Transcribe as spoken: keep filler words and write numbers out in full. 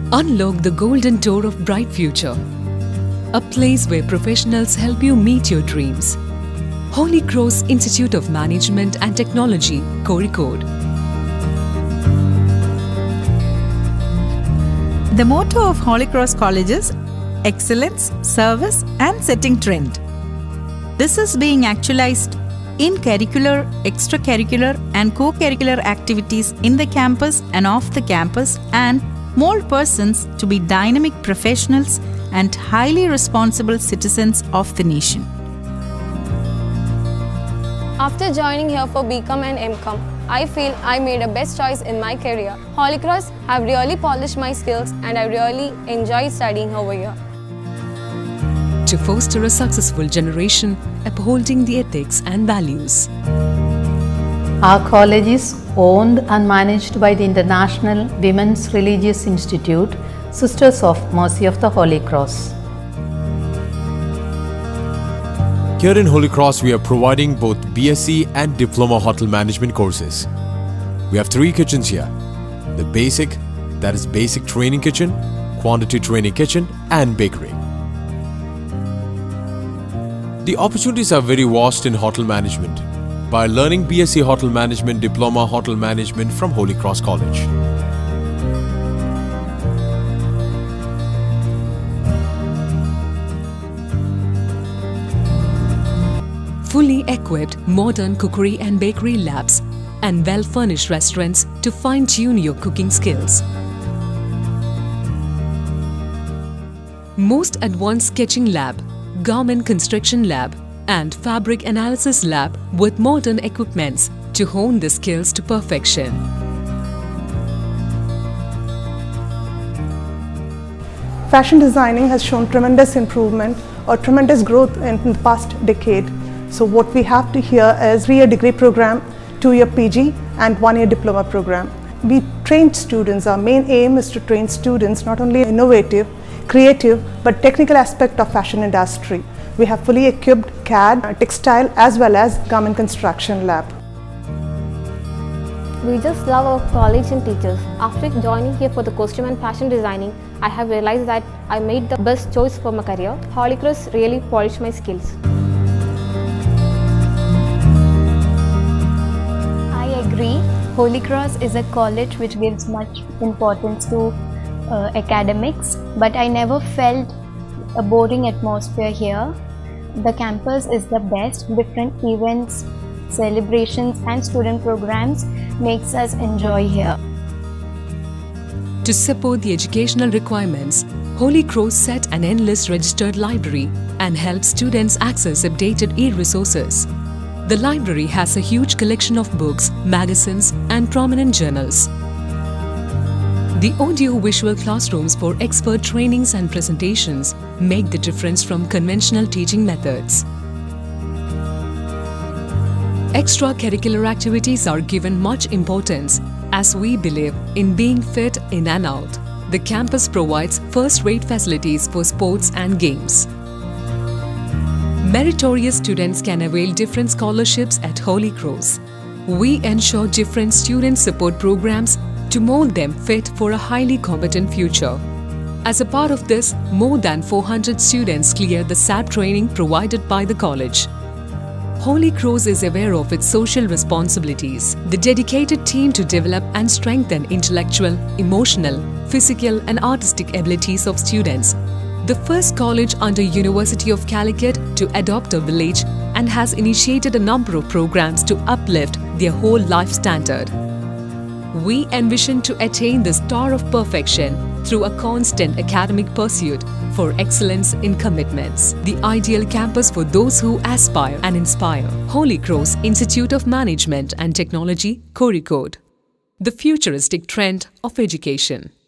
Unlock the golden door of bright future. A place where professionals help you meet your dreams. Holy Cross Institute of Management and Technology, Calicut. The motto of Holy Cross College is excellence, service and setting trend. This is being actualized in curricular, extracurricular and co-curricular activities in the campus and off the campus, and mold persons to be dynamic professionals and highly responsible citizens of the nation. After joining here for B Com and M Com, I feel I made a best choice in my career. Holy Cross have really polished my skills and I really enjoy studying over here. To foster a successful generation upholding the ethics and values. Our college is owned and managed by the International Women's Religious Institute, Sisters of Mercy of the Holy Cross. Here in Holy Cross, we are providing both B Sc and Diploma Hotel Management courses. We have three kitchens here. The basic, that is basic training kitchen, quantity training kitchen and bakery. The opportunities are very vast in hotel management by learning B Sc Hotel Management, Diploma Hotel Management from Holy Cross College. Fully equipped modern cookery and bakery labs and well-furnished restaurants to fine-tune your cooking skills. Most advanced sketching lab, garment construction lab and fabric analysis lab with modern equipments to hone the skills to perfection. Fashion designing has shown tremendous improvement or tremendous growth in the past decade. So what we have to here is three-year degree program, two-year P G and one-year diploma program. We train students, our main aim is to train students not only innovative, creative but technical aspect of fashion industry. We have fully equipped C A D, textile as well as garment construction lab. We just love our college and teachers. After joining here for the costume and fashion designing, I have realized that I made the best choice for my career. Holy Cross really polished my skills. I agree. Holy Cross is a college which gives much importance to uh, academics, but I never felt a boring atmosphere here. The campus is the best. Different events, celebrations and student programs makes us enjoy here. To support the educational requirements, Holy Cross set an endless registered library and helps students access updated e-resources. The library has a huge collection of books, magazines and prominent journals. The audio-visual classrooms for expert trainings and presentations make the difference from conventional teaching methods. Extracurricular activities are given much importance as we believe in being fit in and out. The campus provides first-rate facilities for sports and games. Meritorious students can avail different scholarships at Holy Cross. We ensure different student support programs to mold them fit for a highly competent future. As a part of this, more than four hundred students clear the S A P training provided by the college. Holy Cross is aware of its social responsibilities. The dedicated team to develop and strengthen intellectual, emotional, physical and artistic abilities of students. The first college under University of Calicut to adopt a village and has initiated a number of programs to uplift their whole life standard. We envision to attain the star of perfection through a constant academic pursuit for excellence in commitments. The ideal campus for those who aspire and inspire. Holy Cross Institute of Management and Technology, Calicut. The futuristic trend of education.